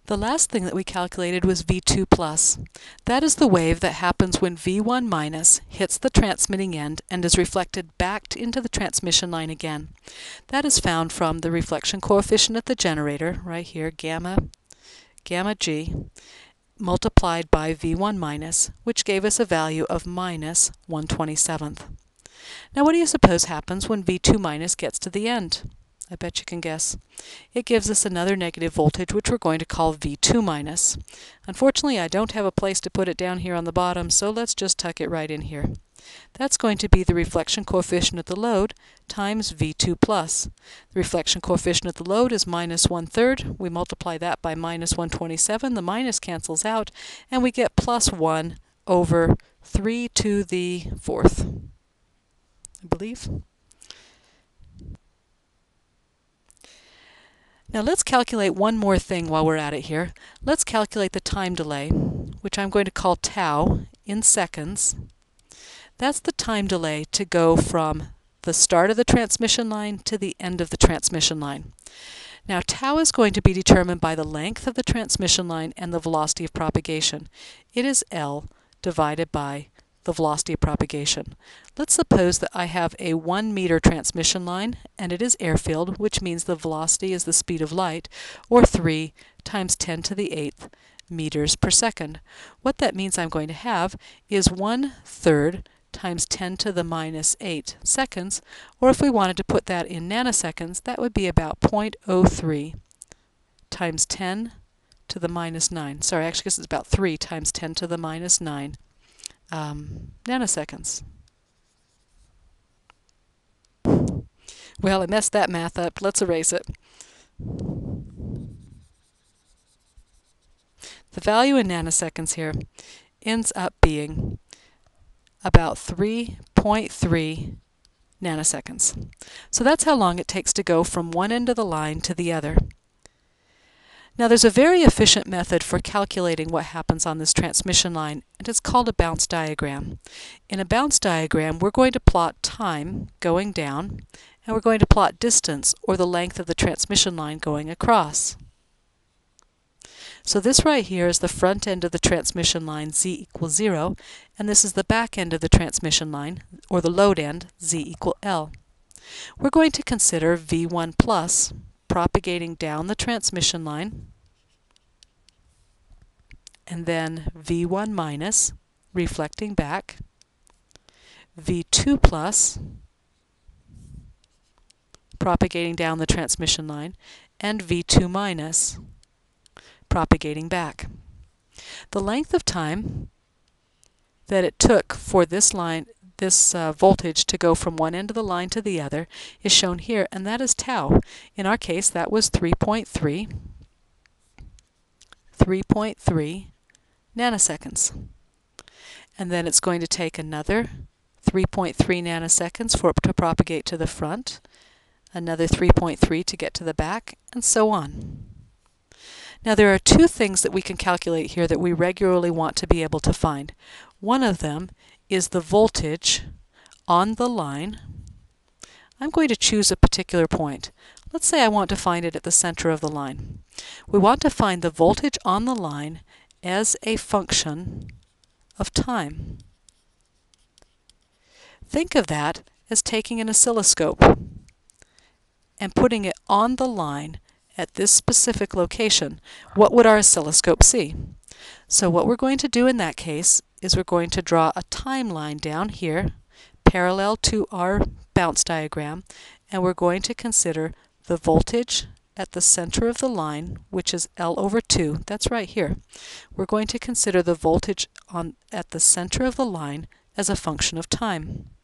The last thing that we calculated was V2 plus. That is the wave that happens when V1 minus hits the transmitting end and is reflected back into the transmission line again. That is found from the reflection coefficient at the generator, right here, gamma G, multiplied by V1 minus, which gave us a value of minus 1/27. Now what do you suppose happens when V2 minus gets to the end? I bet you can guess. It gives us another negative voltage, which we're going to call V2 minus. Unfortunately, I don't have a place to put it down here on the bottom, so let's just tuck it right in here. That's going to be the reflection coefficient at the load times V2 plus. The reflection coefficient at the load is minus 1/3. We multiply that by minus 1/27. The minus cancels out, and we get plus 1 over 3 to the 4th, I believe. Now let's calculate one more thing while we're at it here. Let's calculate the time delay, which I'm going to call tau in seconds. That's the time delay to go from the start of the transmission line to the end of the transmission line. Now tau is going to be determined by the length of the transmission line and the velocity of propagation. It is L divided by the velocity of propagation. Let's suppose that I have a 1 meter transmission line and it is air-filled, which means the velocity is the speed of light, or 3 times 10 to the 8th meters per second. What that means I'm going to have is 1/3 times 10 to the minus 8 seconds, or if we wanted to put that in nanoseconds, that would be about 0.03 times 10 to the minus 9. Sorry, actually, I guess it's about 3 times 10 to the minus 9 nanoseconds. Well, I messed that math up. Let's erase it. The value in nanoseconds here ends up being about 3.3 nanoseconds. So that's how long it takes to go from one end of the line to the other. Now there's a very efficient method for calculating what happens on this transmission line, and it's called a bounce diagram. In a bounce diagram, we're going to plot time going down, and we're going to plot distance, or the length of the transmission line going across. So this right here is the front end of the transmission line, z equals 0, and this is the back end of the transmission line, or the load end, z equal L. We're going to consider V1 plus propagating down the transmission line, and then V1 minus reflecting back, V2 plus propagating down the transmission line, and V2 minus propagating back. The length of time that it took for this line, this voltage to go from one end of the line to the other is shown here, and that is tau. In our case, that was 3.3 nanoseconds. And then it's going to take another 3.3 nanoseconds for it to propagate to the front, another 3.3 to get to the back, and so on. Now there are two things that we can calculate here that we regularly want to be able to find. One of them is the voltage on the line. I'm going to choose a particular point. Let's say I want to find it at the center of the line. We want to find the voltage on the line as a function of time. Think of that as taking an oscilloscope and putting it on the line at this specific location. What would our oscilloscope see? So what we're going to do in that case is we're going to draw a timeline down here parallel to our bounce diagram, and we're going to consider the voltage at the center of the line, which is L over 2. That's right here. We're going to consider the voltage at the center of the line as a function of time.